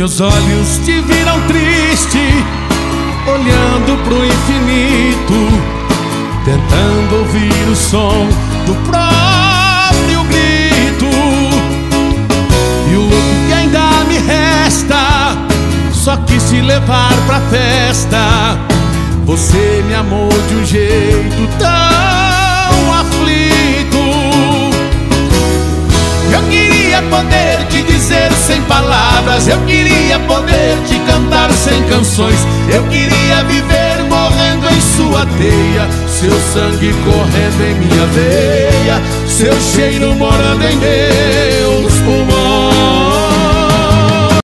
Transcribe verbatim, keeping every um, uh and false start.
Meus olhos te viram triste, olhando pro infinito, tentando ouvir o som do próprio grito. E o louco que ainda me resta só quis te levar pra festa. Você me amou de um jeito tão aflito. Eu queria poder te dizer sem palavras, eu queria poder te cantar sem canções, eu queria viver morrendo em sua teia, seu sangue correndo em minha veia, seu cheiro morando em mim.